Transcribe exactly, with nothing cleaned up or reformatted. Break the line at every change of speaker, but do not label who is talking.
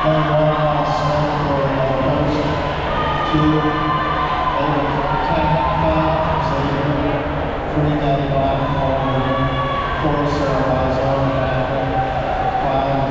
Playing one uh, Smith for uh, post two, over ten foul. So you're putting that in line for four, Sarah Lazo, and five.